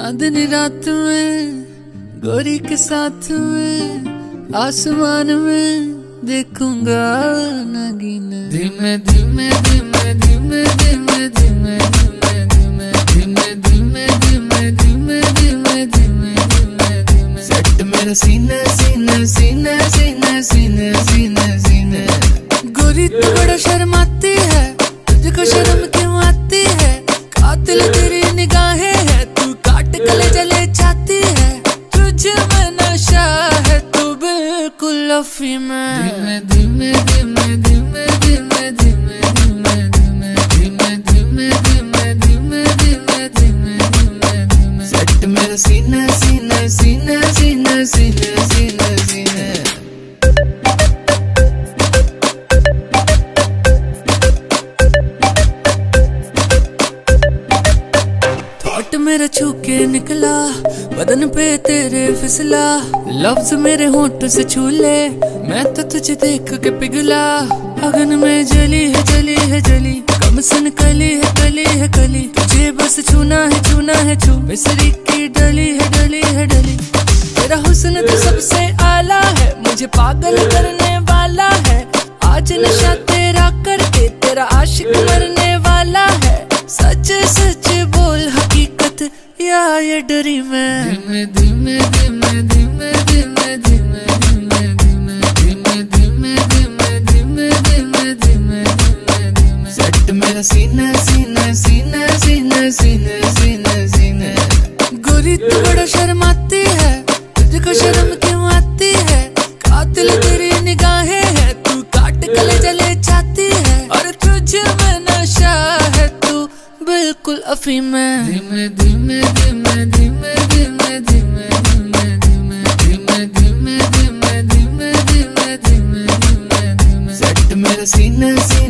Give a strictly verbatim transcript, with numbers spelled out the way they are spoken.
चांदनी रात में गोरी के साथ में आसमान में देखूंगा नगीना। धीमे धीमे धीमे धीमे धीमे धीमे धीमे धीमे धीमे धीमे धीमे धीमे धीमे धीमे धीमे सेट मेरा सीना सीना सीना सीना सीना सीना सीना। गोरी तू बड़ा शर्माती है, तुझको शर्म क्यों आती है? कातिल तेरी निगाहें है, तू काट गले जले जाती है। तुझे में नशा है, तू बिल्कुल अफीम में। धीमे धीमे धीमे धीमे धीमे धीमे धीमे धीमे धीमे धीमे धीमे धीमे धीमे धीमे धीमे धीमे सेट मेरा सीना सीना सीना सीना सीना सीना सीना। थॉट मेरा छू के निकला, बदन पे तेरे फिसला। लफ्ज मेरे होंठ से छू ले, मैं तो तुझे देख के पिघला। अगन में जली है जली है जली, कम सन कली है कली है कली। तुझे बस छूना है छूना है छू, मिसरी की डली है डली है डली। तेरा हुस्न तो सबसे आला है, मुझे पागल करने वाला है। आज नशा तेरा करके तेरा आशिक मरने वाला है। सच सच बोल हकीकत या ये डरी मैं। धीमे धीमे धीमे धीमे धीमे धीमे धीमे धीमे धीमे धीमे धीमे धीमे धीमे धीमे धीमे सेट मेरा सीना सीना सीना सीना सीना सीना सीना। गोरी तू बड़ा शर्माती है, तुझको शर्म क्यों आती है? कातिल तेरी निगाहें है, तू काट गले जले जाती है। और तुझे में नशा है, तू बिल्कुल अफीम में। धीमे धीमे धीमे धीमे धीमे धीमे धीमे धीमे धीमे धीमे धीमे धीमे धीमे धीमे धीमे धीमे सेट मेरा सीना सीना